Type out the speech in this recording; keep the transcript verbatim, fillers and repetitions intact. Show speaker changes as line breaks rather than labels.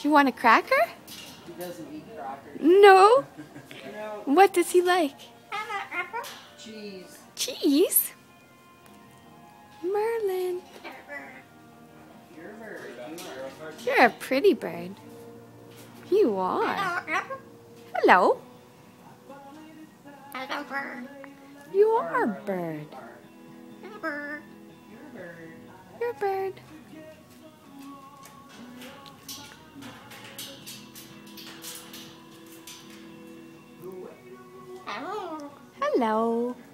Do you want a cracker?
He doesn't eat crackers.
No.
No.
What does he like?
Cheese.
Cheese? Merlin.
You're a bird. You are.
You're a pretty bird. You are. Hello.
Hello, bird.
You are a bird.
Hello, bird.
You're a bird.
You're a bird.
Hello.
Hello.